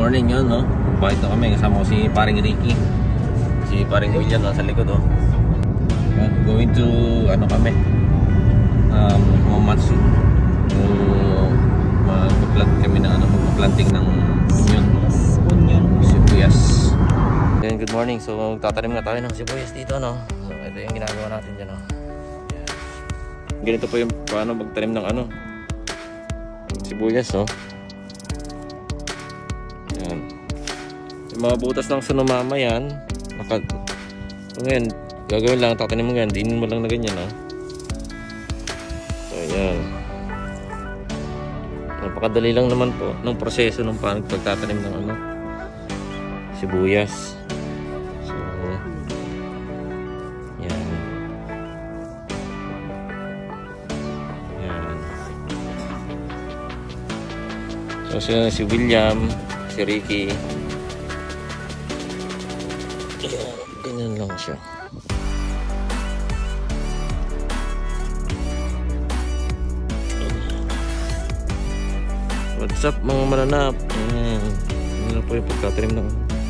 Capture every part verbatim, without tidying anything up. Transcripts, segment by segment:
morning yun, no? Bakit na kami, kasama ko si paring Ricky. Si paring William nasa likod, oh. Yan, going to, ano kami, um, Mamatsu. So, magpa-plant kami ng, ano, magpa-planting ng onion. Onion. Sibuyas. Yan, good morning. So, tatanim nga tayo ng sibuyas dito, no? So, ito yung ginagawa natin dyan, no? Ganito po yung paano magtanim ng, ano, sibuyas, no? Yan. Yung mga butas ng sunumama yan. Naka, so ngayon, gagawin lang, tatanim mo yan, dinin mo lang na ganyan, no? So, yan. Napakadali lang naman po ng proseso ng pagtatanim ng ano, sibuyas. So, yan. Yan. So, si, si William, si Ricky. Yan, ganyan lang siya. What's up mga mananap? Ayan. Ano na po yung pagkatanim ng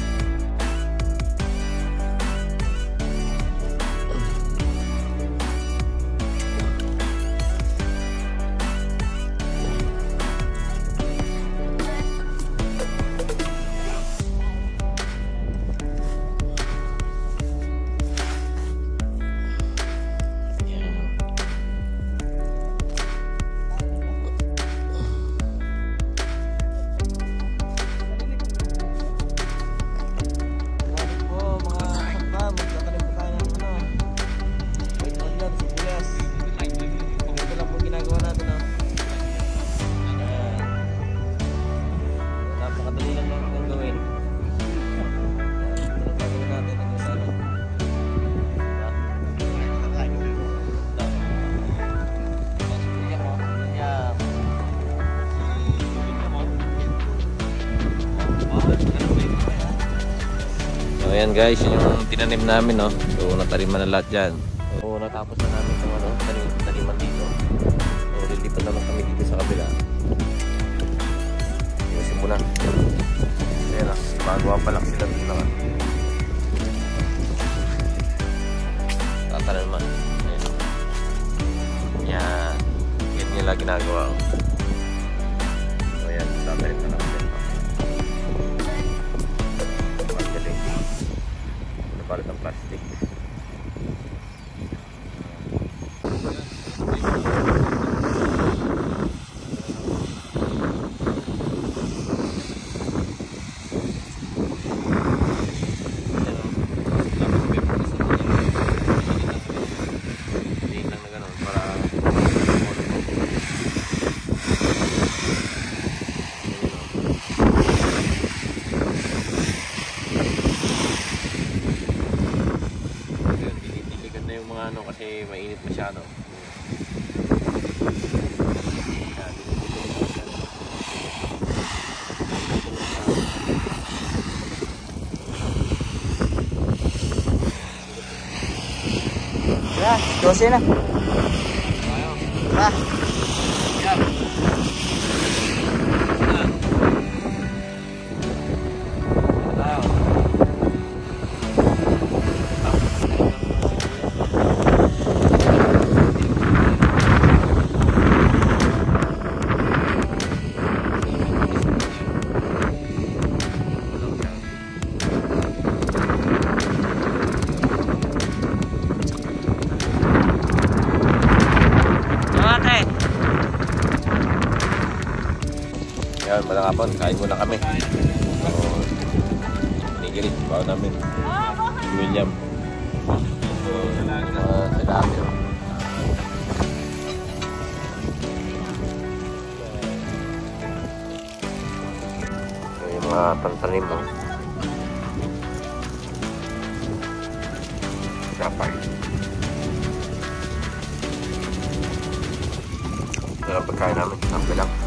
ayan guys, yun yung tinanim namin, no? So nataniman na lahat dyan. So natapos na namin itong ano, tanim, taniman dito. So lilipat naman kami dito sa kabila. Ayusin mo na. Ayan na, magawa pa lang sila dito naman. Tatanan naman. Ayan. Yan. Yan nila ginagawa. So ayan, tatanim na namin. Palit ng plastic. Ano kasi mainit masyado. Ya, dosen na. Ah. Yan. Yan, malang hapon, kain muna kami. So, pinigilit, bawa namin. Si William. So, uh, sa dami. So, yung mga tantanim mo. Sapay. Ito lang pagkain namin, sampai lang.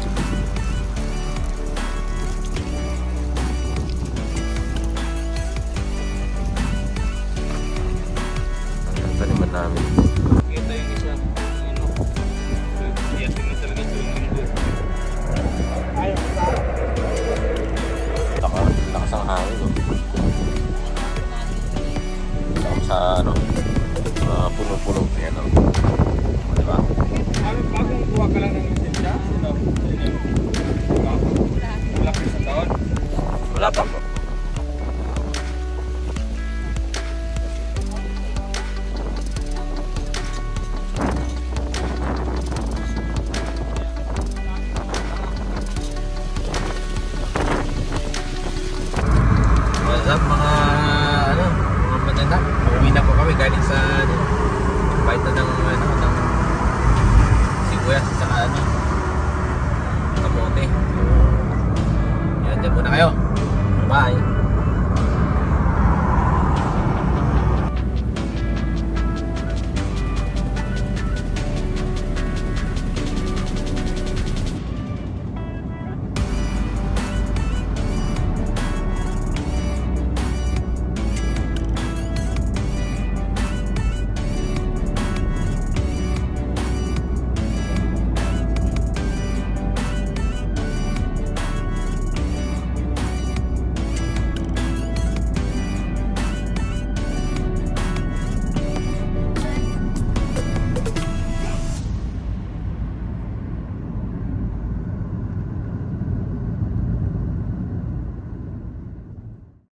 Taniman namin. Kita yung isa. Ano? Iyasin mo talaga ito yung linggo. Ayaw. Taka. hangin, no? Tapos sa ano, uh, puno-puno. Ayan, no? Diba? Bagong kuha ka lang ng lisensya? Wala pa isang taon? Wala pa po. What's up mga ano, mga maganda. Uwi na po kami galing sa ano, bite na ng ano, ng sibuyas at saka ano, kamote. Yan, dyan muna kayo. Bye.